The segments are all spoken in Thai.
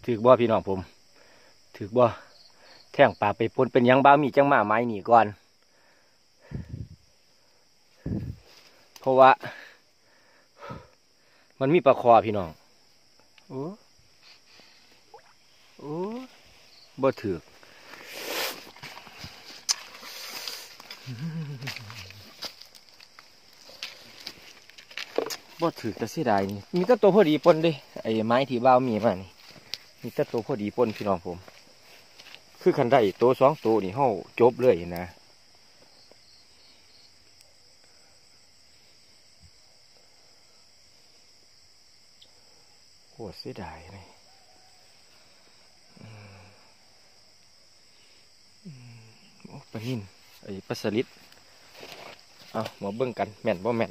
ถือบ่พี่น้องผมถือบ่แท่งปลาไปปนเป็นยังบ้ามีจังมาไม้หนีก่อนเพราะว่ามันมีปลาคอพี่น้องโอ้โอ้บ่ถือบ่ถือจะเสียดายนี่มีแต่ตัวพอดีปนเด้ไอ้ไม้ที่บ้ามีมานี่มีแต่ตัวพอดีปนพี่น้องผมคือคันได้ตัวสองตัวนี่เฮาจบเลยนะโหเสียดายเลยโอ้ปลานิ่นไอ้ปลาสลิดเอามาเบิ่งกันแม่นบ่แม่น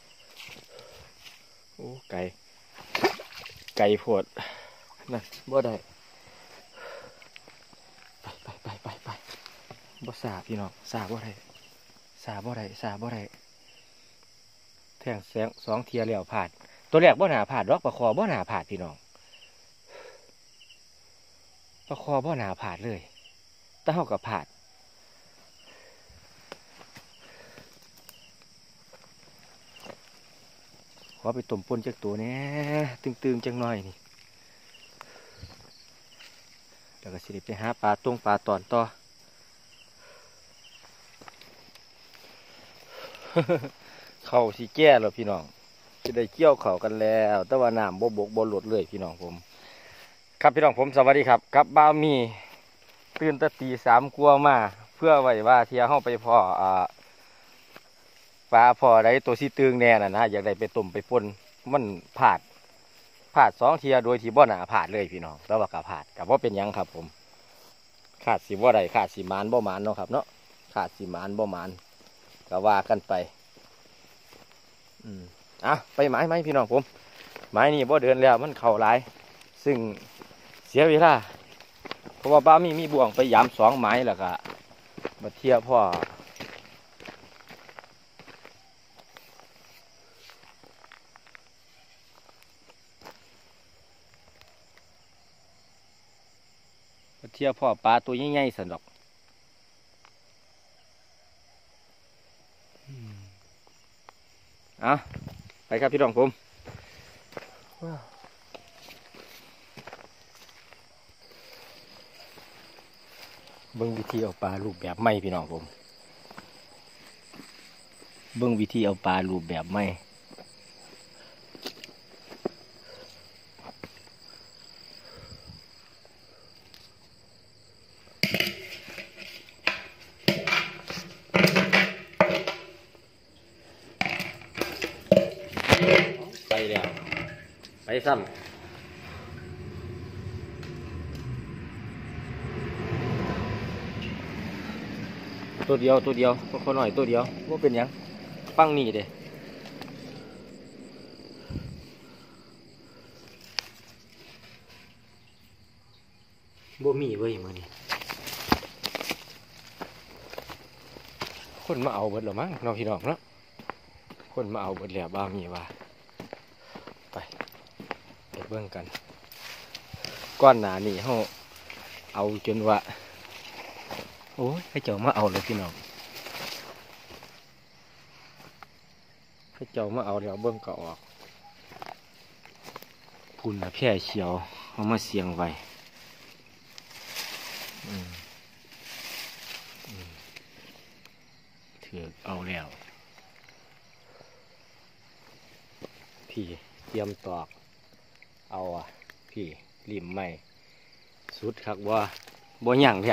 โอ้ไก่โพดนั่นบ่ได้ไปบ่สาพี่น้องสาบ่ได้สาบ่ได้แทงแสงสองเทียแล้วผ่านตัวแรกบ่หนาผ่านดอกปลาคอบ่หนาผ่านพี่น้องปลาคอบ่หนาผ่านเลยแต่เฮากับผ่านขอไปต้มปนจากตัวนี้ตึงจังหน่อยนี่แล้วก็สิไปหาปลาตอนต่อ เข่าสีแก่แล้วพี่น้องจะได้เกี่ยวเข่ากันแล้วแต่ว่าน้ำบ่บกบ่หลดเลยพี่น้องผมครับพี่น้องผมสวัสดีครับกับบ้ามีตื่นตะตีสามกลัวมาเพื่อไว้ว่าเที่ยวเข้าไปพ่อปลาพ่อได้ตัวสีตึงแน่น่ะนะอยากได้ไปต้มไปป่นมันผาดสองเทียโดยที่บ่หนาผาดเลยพี่น้องแล้วว่ากับผาดกับว่าเป็นยังครับผมขาดสีบ่ได้ขาดสีมานบ่มานเนาะครับเนาะขาดสีมานบ่มานก็ว่ากันไปไปไม้ไหมพี่น้องผมไม้นี่บ่เดินแล้วมันเข่าหลายซึ่งเสียเวลาเพราะว่าบ้ามีบ่วงไปยามสองไม้แล้วก็มาเทียบพ่อปลาตัวใหญ่ๆสันดอกไปครับพี่น้องผมเบิ่งวิธีเอาปลารูปแบบไม่พี่น้องผมเบิ่งวิธีเอาปลารูปแบบไม่ไปแล้วไปซ้ำตัวเดียวคนหน่อยตัวเดียวว่าเป็นยังฟังนี่เด้บ่มีเว้ยมื้อนี้คนมาเอาเบิดหรอมั้งน้องพี่น้องเนาะคนมาเอาเบิดแล้วบ้ามีว่าไปเบิ่งกันก้อนหนานี่เฮาเอาจนว่าโอ้ยให้เจ้ามาเอาเลยพี่น้องให้เจ้ามาเอาแล้วเบิ่งก็ออกพุ่นนะแพร่เขียวเอามาเสียงไว้ถือเอาแล้วพี่เตรียมตอกเอาพี่ริมไม่สุดคักว่าบ่หยั่งแล้ว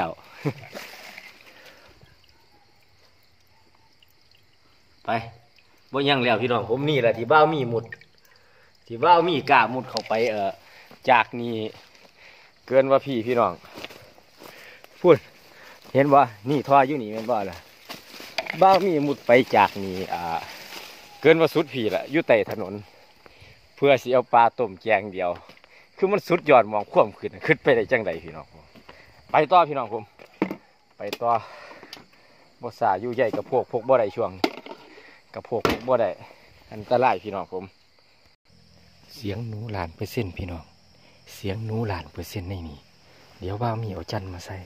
ไปบ่หยั่งแล้วพี่น้องผมนี่แหละที่บ้ามีหมุดที่บ้ามีกล้ามุดเข้าไปจากนี้เกินว่าพี่น้องพูดเห็นว่านี่ท่ออยู่นี่เป็นบ่ล่ะบ้ามีมุดไปจากนี้เกินว่าสุดพี่ละอยู่ใต้ถนนเพื่อสิเอาปลาต้มแกงเดียวคือมันสุดยอดมองคว่ำขึ้นไปได้จังใดพี่น้องไปต่อพี่น้องผมไปต่อบ่สาอยู่ใหญ่กับพวกบ่ได้ช่วงกับพวกบ่ได้อันตรายพี่น้องผมเสียงหนูหลานไปเส้นพี่น้องเสียงหนูล้านเปอร์เซ็นต์ในนี่เดี๋ยวบ่าวมีเอาจันมาใส่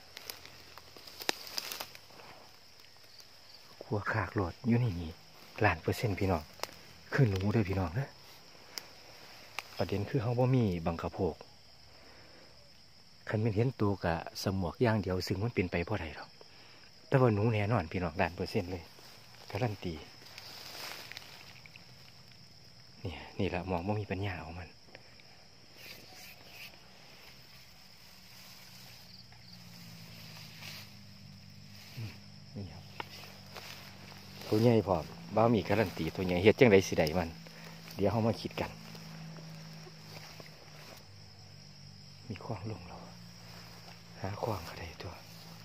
ขัวขากโหลดอยู่ในนี่ล้านเปอร์เซ็นต์พี่น้องคือหนูเด้อพี่น้องนะประเด็นคือเขาบ่มีบังกะโพกคันเป็นเห็นตัวกะสมวกอย่างเดียวซึ่งมันเป็นไปเพราะใดหรอกแต่ว่าหนูแน่นอนพี่น้องล้านเปอร์เซ็นต์เลยการันตีเนี่ยนี่แหละมองว่ามีปัญญาของมันนี่ครับตัวใหญ่พร้อมบ้ามีการันตีตัวใหญ่เฮ็ดจังไดสิได้มันเดี๋ยวเขามาคิดกันมีขวางลงแล้วหาขวางก็ได้ตัว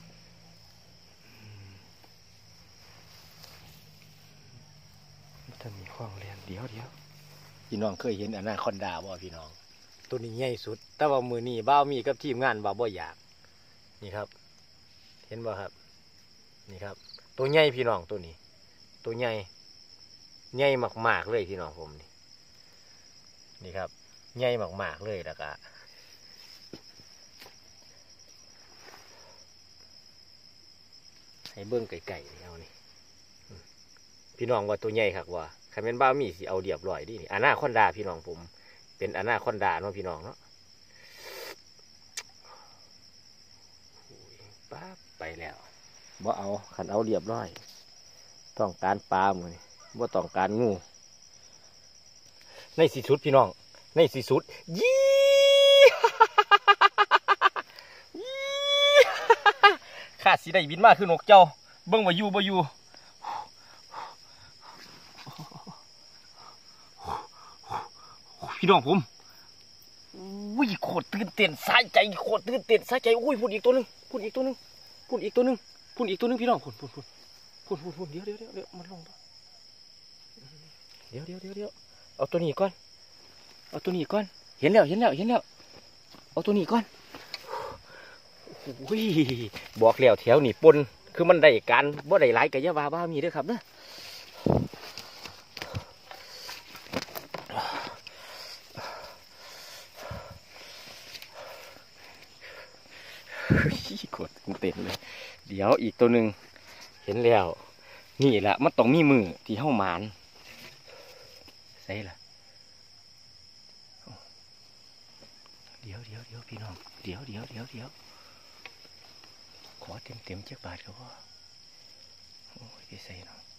ถ้ามีขวางเรียนเดี๋ยวพี่น้องเคยเห็นอนาคอนดาบ่พี่น้องตัวนี้ใหญ่สุดแต่ว่ามือนี้บ้ามีกับทีมงานบ่อยากนี่ครับเห็นบ่ครับนี่ครับตัวใหญ่พี่น้องตัวนี้ตัวใหญ่มากๆเลยพี่น้องผมนี่ครับใหญ่มากๆเลยแล้วก็ให้เบิ้งไก่ๆเอานี่พี่น้องว่าตัวใหญ่ครับว่าใครเป็นบ้ามีสิเอาเรียบร้อยดินี่อนาคอนดาพี่น้องผมเป็นอนาคอนดาเนาะพี่น้องเนาะป้าไปแล้วบ่เอาขันเอาเรียบร้อยต้องการปลาหมือนี่บ่ต้องการงูในสีสุดพี่น้องในสีสุดยี่ขาดสีได้บินมากคือนกเจ้าเบิ้งว่าอยู่บ่อยู่พี่น้องผมอุ้ยโคตรตื่นเต้นสายใจโคตรตื่นเต้นสายใจอุ้ยพุ่นอีกตัวนึงพุ่นอีกตัวนึงพุ่นอีกตัวนึงพุ่นอีกตัวนึงพี่น้องพุ่นเดี๋ยวมันลงตัวเดี๋ยวเอาตัวนี้ก่อนเห็นแล้วเอาตัวนี้ก่อนอุ้ยบอกแล้วแถวนี่ปนคือมันได้การบ่ได้หลายกับยาบ้ามีด้วยครับเนอะกดเต็มเลยเดี๋ยวอีกตัวหนึ่งเห็นแล้วนี่แหละมันต้องมีมือที่เข้ามานใส่ละเดี๋ยวพี่น้องเดี๋ยวขอเต็มเจ็บบาทก็พอโอ้ยไปใส่เนาะ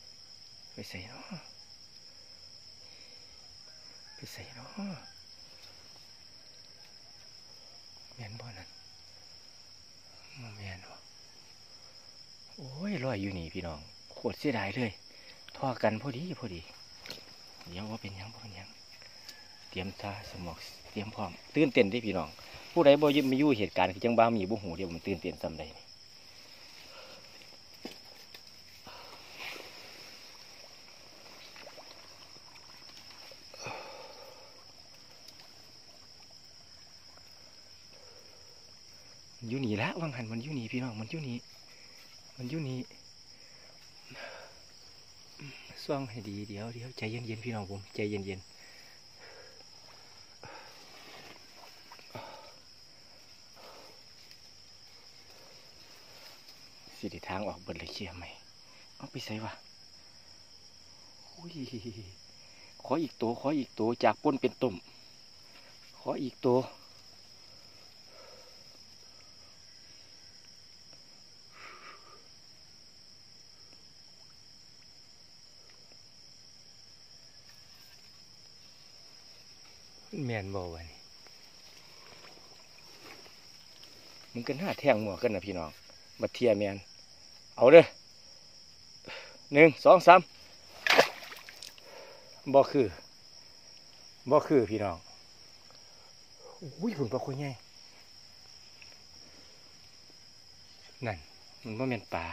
แม่นบ่นั่นแม่นบ่โอ้ยลอยอยู่นี่พี่น้องโคตรเสียดายเลยทอกันพอดีเดี๋ยวว่าเป็นยังเตรียมตาสมองเตรียมพร้อมตื่นเต้นที่พี่น้องผู้ใดบ่ยึดมาอยู่เหตุการณ์คือจังบ้ามีบุหูเดี๋ยวมันตื่นเต้นซ้ำใดอยู่นี่ละวังหันมันอยู่นี่พี่น้องมันอยู่นี่ซ่องให้ดีเดี๋ยวใจเย็นพี่น้องผมใจเย็นสิทิทางออกเบิดเลยเชี่ยไหมเอาไปใส่วะขออีกตัวจากป้นเป็นตุ่มขออีกตัวแมนบ่วะนี่มันกันหน้าแทงหัวกันนะพี่น้องบัดเทียแมนเอาเด้อ1 2 3บ่คือพี่น้องอุ้ยหุ่นปลาคุยไงนั่นมันบ่แม่นปลา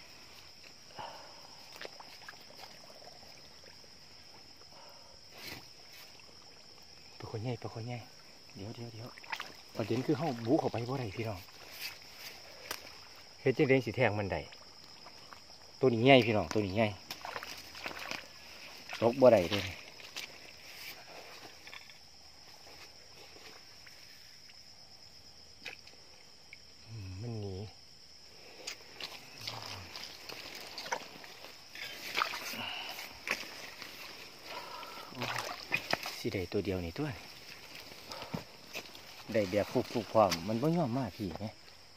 คนใหญ่เดี๋ยวประเด็นคือเขาบู๊เข้าไปบ่ได้พี่น้องเฮ็ดจังได๋สิแทงมันได้ตัวนี้ใหญ่พี่น้องตัวนี้ใหญ่ตกบ่ได้เลยสิได้ตัวเดียวนี่ตัวได้แบบฟุกๆพร้อมมันบ่ยอมมาพี่ไง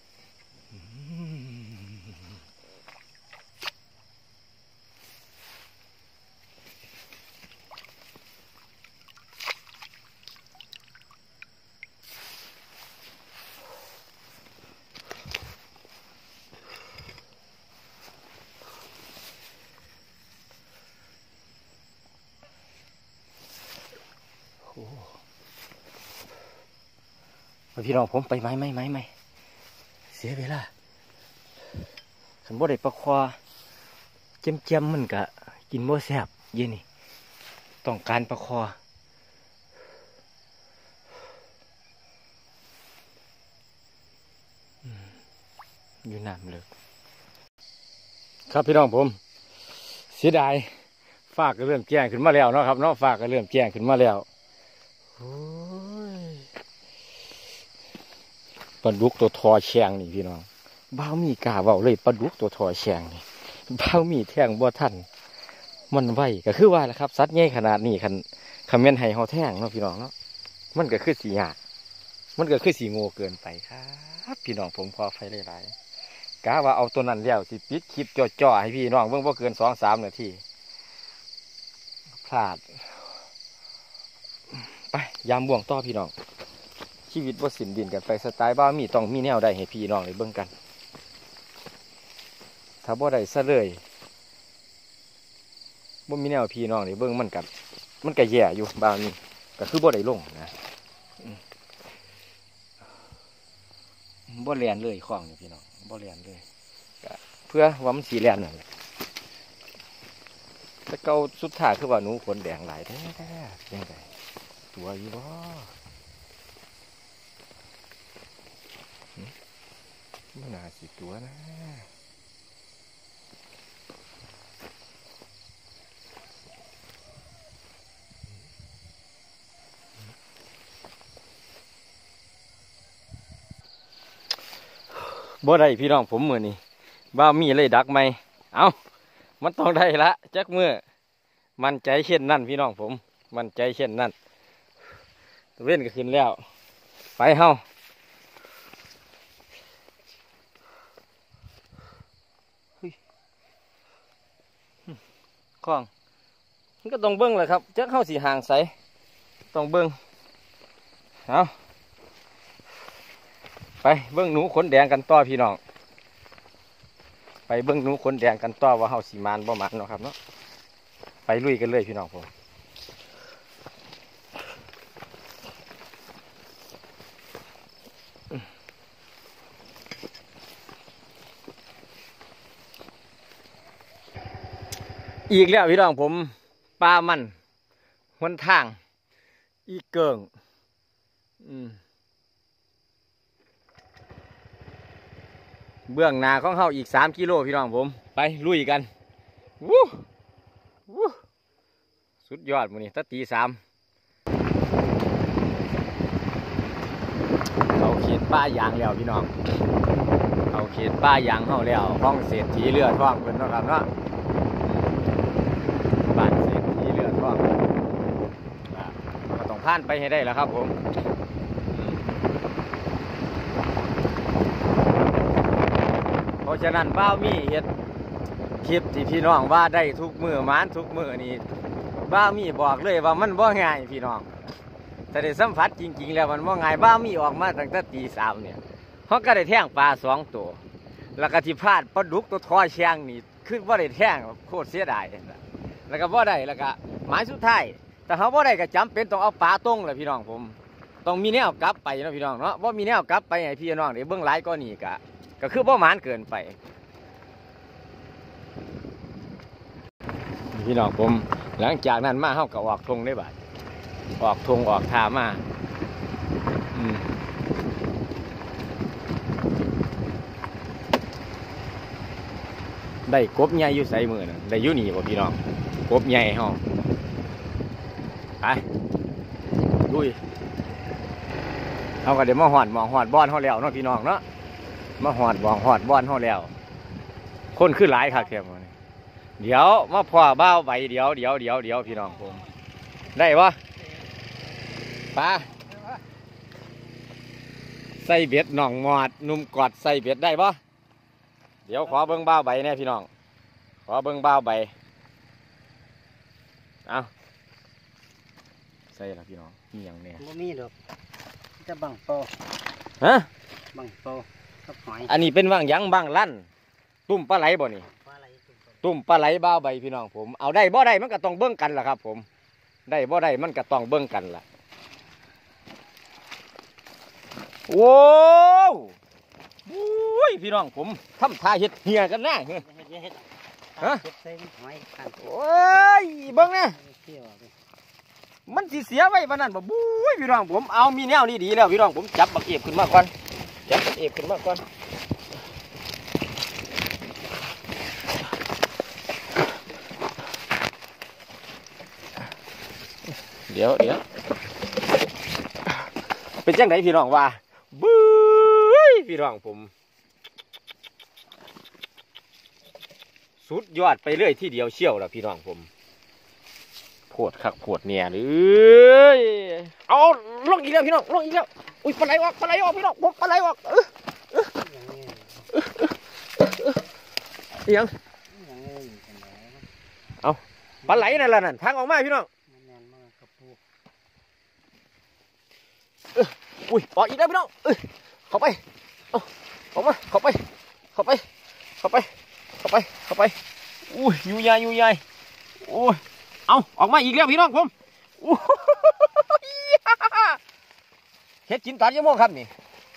พี่น้องผมไปไหมเสียเวลาขันบ่ได้ปลาคอเจียมมันกะกินบ่แซ่บเย็นนี่ต้องการปลาคออยู่น้ำเลยครับพี่น้องผมเสียดายฝากก็เริ่มแจ้งขึ้นมาแล้วเนาะครับเนาะฝากก็เริ่มแจ้งขึ้นมาแล้วปลาดุกตัวทอแฉงนี่พี่น้องบ้าวมีกาเว้าเลยปลาดุกตัวทอแฉงนี่บ้าวมีแท่งบ่ทันมันไวก็คือว่าแหละครับสัตว์ใหญ่ขนาดนี้คันแม่นให้เฮาแท่งเนาะพี่น้องเนาะมันก็คือสียากมันก็คือสีโง่เกินไปครับพี่น้องผมขอไฟหลายๆกะว่าเอาตัวนั้นแล้วสิปิดคลิปจ่อๆให้พี่น้องเบิ่งบ่เกิน 2-3 นาทีพลาดไปยามบ่วงต่อพี่น้องชีวิตว่าสินดินกันไปสไตล์บ้ามีต้องมีแนวได้ให้พี่น้องได้เบิ่งกันถ้าบ่ได้ซะเลยบ่มีแนวพี่น้องได้เบิ่งมันก็แย่อยู่บ้ามีก็คือบ่ได้ลงนะบ่เรียนเลยของนี่พี่น้องบ่เรียนเลยเพื่อว่ามันสีแลนนั่นแหละแต่เก่าสุดท้ายคือว่าหนูขนแดงหลายแท้ๆยังไงตัวอยู่บ่มันน่าสิตัวนะบ่ได้พี่น้องผมมือนี่บ้ามีเลยดักไหมเอามันต้องได้ละจักมือมันใจเช่นนั่นพี่น้องผมมันใจเช่นนั่นเว้นก็ขึ้นแล้วไปเฮาคล้องมันก็ต้องเบิ้งแหละครับจักเข้าสีห่างใสต้องเบิ้งเอาไปเบิ้งหนูขนแดงกันต่อพี่น้องไปเบิ้งหนูขนแดงกันต่อว่าเฮาสีมานบ่มานเนาะครับเนาะไปลุยกันเลยพี่น้องผมอีกแล้วพี่น้องผมปลามันหนทางอีเกิงเบื้องหน้าของเขาอีก3 กิโลพี่น้องผมไปลุยกันวู้สุดยอดมื้อนี้ตั้งตี 3เขาเขตป้ายางแล้วพี่น้องเขาเขตป้ายางเขาแล้วห้องเศรษฐีเรือท่องเพิ่นเนาะครับเนาะบ้านเศรษฐีเรือท่องก็ต้องผ่านไปให้ได้แล้วครับผมเพราะฉะนั้นบ้าวมีเฮ็ดคลิปที่พี่น้องว่าได้ทุกมือหมานทุกมือนี่บ้าวมีบอกเลยว่ามันบ่ง่ายพี่น้องแต่ได้สัมผัสจริงๆแล้วมันบ่ง่ายบ้าวมีออกมาตั้งแต่ตี 3เนี่ยเขาก็ได้แท่งปลา2 ตัวแล้วก็ที่พลาดปลาดุกตัวทอแฉงนี่คือว่าได้แท่งโคตรเสียดายแล้วก็บ่ได้แล้วก็หมายสุดท้ายแต่เขาบ่ได้ก็จำเป็นต้องเอาปลาตรงเลยพี่น้องผมต้องมีแนวกลับไปนะพี่น้องเนาะว่ามีแนวกลับไปให้พี่น้องได้เบิ่งหลายก็นี่ก็คือบ่หมานเกินไปพี่น้องผมหลังจากนั้นมาเขาก็ออกทงได้บาดออกทงออกท่ามาได้กบใหญ่อยู่ใส่มือนะได้อยู่นี่บ่พี่น้องกบใหญ่ห้องไปดุยเขาก็เดี๋ยวมาหอดบ้อนเขาแล้วเนาะพี่น้องเนาะมาหอดบ้อนเขาแล้วคนขึ้นหลายค่ะเทียมวันนี้เดี๋ยวมาพ่อบ้าวใบเดี๋ยวพี่น้องผมได้ปะปลาใส่เบ็ดหน่องหมอดนุ่มกอดใส่เบ็ดได้ปะเดี๋ยวขอเบิ้งบ้าวใบแน่พี่น้องขอเบิ้งบ้าวใบเอาใส่ละพี่น้องมีอย่างเนี้ยบ่มีดอกจะบังโตฮะบังโตกับหอยอันนี้เป็นว่างยังบ้างลั่นตุ่มปลาไหลบ่นี่ปลาไหลตุ่มปลาไหลบ้าวใบพี่น้องผมเอาได้บ่ได้มันก็ต้องเบิ้งกันล่ะครับผมได้บ่ได้มันก็ต้องเบิ้งกันล่ะโว้วอุ้ยพี่น้องผมทำท่าเฮ็ดเหียกันนะเฮ็ดฮะเฮ็ดใส่หอยกันโอ้ยเบิ้งนะเที่ยวดิมันสิเสียไว้วันนั้นบ่บุ้ยพี่น้องผมเอามีแนวนี้ดีแล้วพี่น้องผมจับบักเอฟขึ้นมาก่อนจับบักเอฟขึ้นมาก่อนเดี๋ยวเป็นจังไหนพี่น้องว่าบุ้ยพี่น้องผมสุดยอดไปเรื่อยที่เดียวเชี่ยวแล้วพี่น้องผมโผดคักโผดเนี่ยเลยเอาลงอีกแล้วพี่น้องลงอีกแล้วอุ้ยปลาไหลออกพี่น้องผมปลาไหลออกอย่างนี้ยังอย่างนี้จังได๋เอาปลาไหลนั่นแหละนั่นทางออกมาพี่น้องแม่นมากระปูอุ้ยออกอีกแล้วพี่น้องเข้าไปเอาออกมาเข้าไปอุ้ยอยู่ใหญ่อุ้ยเอาออกมาอีกแล้วพี่น้องผมอู้เฮ็ดกินตอนยี่โมงครับนี่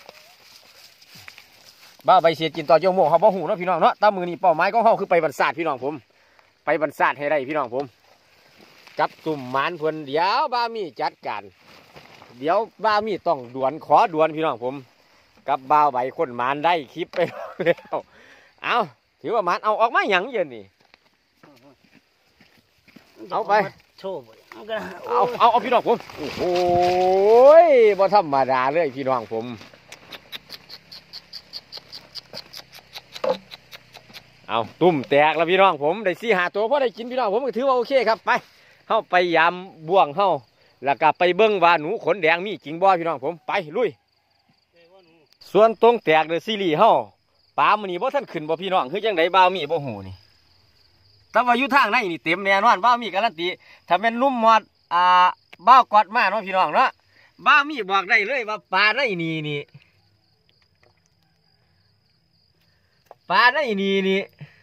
บ้าใบเสียกินตอนยี่โมงเขาบ่หูเนาะพี่น้องเนาะตามมือนี่เป้าหมายของเขาคือไปบรรษาทพี่น้องผมไปบรรษาทให้ได้พี่น้องผมจับตุ่มหมานเพิ่นเดี๋ยวบ้ามีจัดการเดี๋ยวบ้ามีต้องด่วนขอด่วนพี่น้องผมกับบ้าใบคนหมานได้คลิปไปแล้วเอาถือว่าหมานเอาออกมาหยังเย็นนี่เอาไปโชว์บ่มันก็เอาพี่น้องผมโอ้โหบ่ธรรมดาเลยพี่น้องผมเอาตุ่มแตกแล้วพี่น้องผมได้4-5ตัวพอได้กินพี่น้องผมก็ถือว่าโอเคครับไปเข้าไปยามบ่วงเข้าแล้วก็ไปเบิ้งว่าหนูขนแดงมีจริงบ่พี่น้องผมไปลุยส่วนตรงแตกเลยซีรีส์เข้าปลามันนี่บ่ท่านขึ้นบ่พี่น้องคือจังไดบ่าวมีบ่หูนี่แต่ว่าอยู่ทางไหนนี่เต็มแน่นอนบ้าวมีการันตีถ้าเป็นนุ่มหมดบ้าวกอดมาเนาะพี่น้องเนาะบ้าวมีบอกได้เลยว่าปลาในนี่ปลาในนี่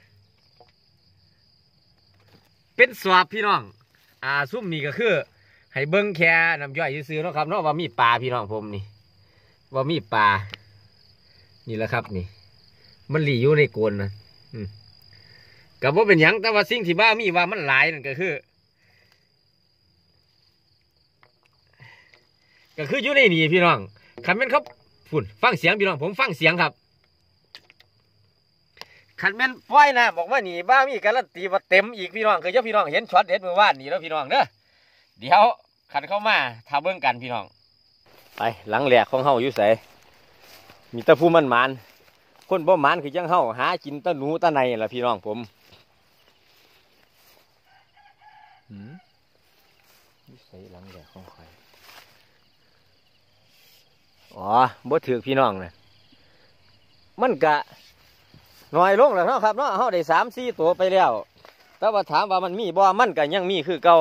เป็นสวบพี่น้องซุ่มนี่ก็คือให้เบิ้งแค่น้ำย่อยซื้อๆเนาะครับเนาะว่ามีปลาพี่น้องผมนี่ว่ามีปลานี่แหละครับนี่มันหลีอยู่ในโกนนะกับว่าเป็นหยังแต่ว่าสิ่งที่บ้ามีว่ามันหลายนั่นก็คืออยู่ในนี่พี่น้องคันแม่นครับฝุ่นฟังเสียงพี่น้องผมฟังเสียงครับคันแม่นป้อยนะบอกว่านี่บ้ามีการันตีว่าเต็มอีกพี่น้องคือเจ้าพี่น้องเห็นช็อตเด็ดเมื่อวานนี่แล้วพี่น้องเด้อเดี๋ยวคันเข้ามาทาเบิ้งกันพี่น้องไปหลังแหลกของเฮาอยู่ใสมีตะพูมันหมานคนบ่หมานคือจังเฮาหากินตะหนูตะในล่ะพี่น้องผมใส่หลังแหลกของใครอ๋อบ่ถือพี่น้องเลยมันกะน้อยลงแล้วเนาะครับเนาะเฮาได้3-4ตัวไปแล้วแต่ว่าถามว่ามันมีบ่มันก็ยังมีคือเก่า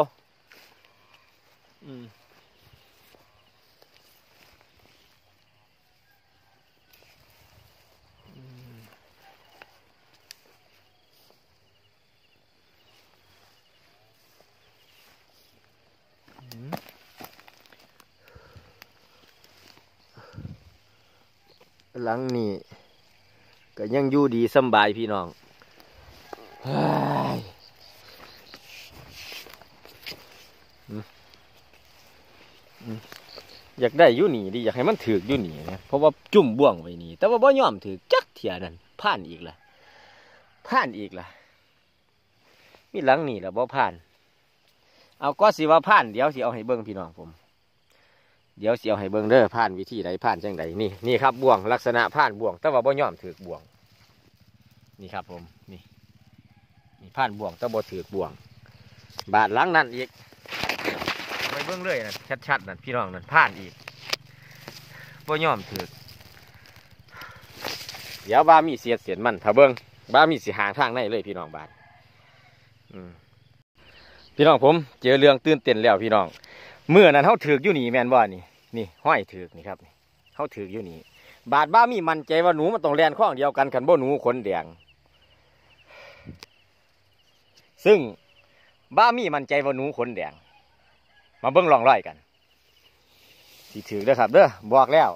หลังนี้ก็ยังอยู่ดีสบายพี่น้องอยากได้อยู่นี่ดิอยากให้มันถือกอยู่นี่นะเพราะว่าจุ่มบ่วงไว้นี่แต่ว่าบ่ยอมถือจักเถียนั่นผ่านอีกล่ะมีหลังนี่ล่ะบ่ผ่านเอาก็สิว่าผ่านเดี๋ยวสิเอาให้เบิ่งพี่น้องผมเดี๋ยวเสียวให้เบิ่งเด้อผ่านวิธีใดผ่านจังใดนี่ครับบ่วงลักษณะผ่านบ่วงแต่ว่าบ่ยอมถือกบ่วงนี่ครับผมนี่ผ่านบ่วงแต่บ่ถือกบ่วงบาดหลังนั่นอีกไปเบิ่งเลยนะชัดๆนั่นพี่น้องนั่นผ่านอีกบ่ยอมถือเดี๋ยวบ้ามีเสียนมันถ้าเบิ่งบ้ามีสิหางทางในเลยพี่น้องบ้านพี่น้องผมเจอเรื่องตื่นเต้นแล้วพี่น้องเมื่อนั้นเขาถือกอยู่นี่แม่นบ่นี่ห้อยถือกนี่ครับเขาถือกอยู่นี่บาดบ้ามีมั่นใจว่าหนูมันต้องแล่นข้องเดียวกันกันบ่หนูขนแดงซึ่งบ้ามีมั่นใจว่าหนูขนแดงมาเบิ่งร่องรอยกันสิถือเด้อครับเด้อบอกแล้ว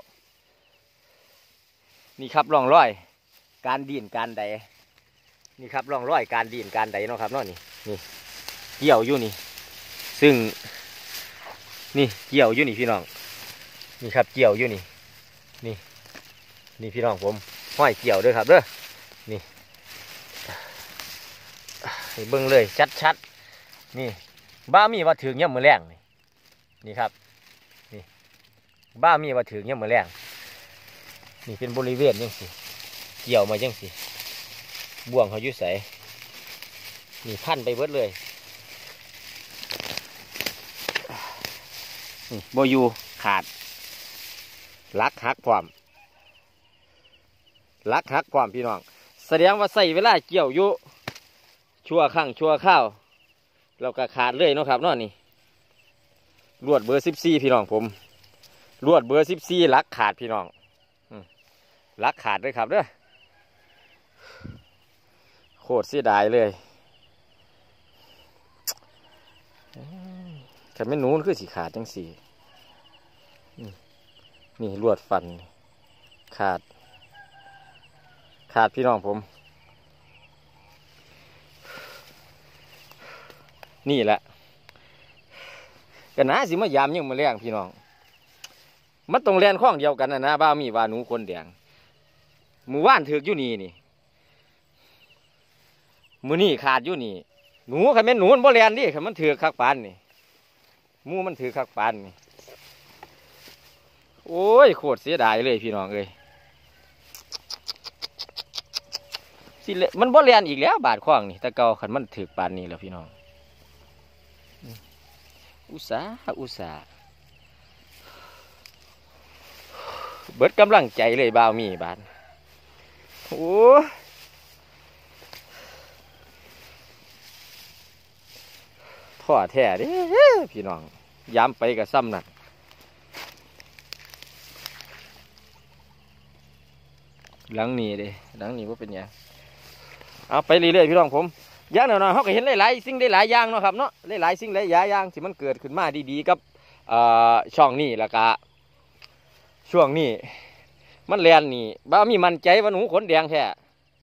นี่ครับร่องรอยการดินการใดนี่ครับร่องรอยการดินการใดเนาะครับเนาะนี่เกี่ยวอยู่นี่ซึ่งนี่เกี่ยวอยู่นี่พี่น้องนี่ครับเกี่ยวอยู่นี่พี่น้องผมห้อยเกี่ยวด้วยครับเด้อนี่เบิ่งเลยชัดๆนี่บ้ามีว่าถึงย่ำมือแรงนี่ครับนี่บ้ามีว่าถึงย่ำมือแรงนี่เป็นบริเวณยังสิเกี่ยวมายังสิบ่วงเขายุ่ยใสนี่พันไปเบิดเลยนี่โบยูขาดลักหักความพี่น้องแสดงว่าใส่เวลาเกี่ยวอยู่ชั่วข้างชั่วข้าวเราก็ขาดเลยเนาะครับเนาะนี่ลวดเบอร์14พี่น้องผมลวดเบอร์14ลักขาดพี่น้องลักขาดเลยครับเด้อโคตรเสียดายเลยแต่ไม่นูนคือสีขาดจังสีนี่ลวดฟันขาดพี่น้องผมนี่แหละกันนะสิมายามยังมาแรงพี่น้องมันตรงแลนข้องเดียวกันนะบ้ามีว่าหนูคนแดงมือว่านถือกอยู่นี่มือนี่ขาดอยู่นี่หนูขันเป็นหนูมันบ่แลนดิขันมันถือกคักปานนี่มูมันถือคักปานนี่โอ้ยโคตรเสียดายเลยพี่น้องเอ้ยสิมันบ่แลนอีกแล้วบาดข้องนี่แต่เก่าขันมันถือปานนี่แล้วพี่น้องอุตสาห์เบิดกำลังใจเลยบ่าวมีบาดโอ้ท่อแท้เด้พี่น้องย้ำไปกับซ้ำนั่นหลังนี้เด้หลังนี้ว่าเป็นยังเอาไปเรื่อยๆพี่น้องผมย่างหน่อยๆเขาก็เห็นหลายๆสิ่งหลายอย่างเนาะครับเนาะหลายๆสิ่งหลายอย่างที่มันเกิดขึ้นมาดีๆกับช่องนี้แล้วก็ช่วงนี้มันแลนนี่บ้ามีมั่นใจว่าหนูขนแดงแท้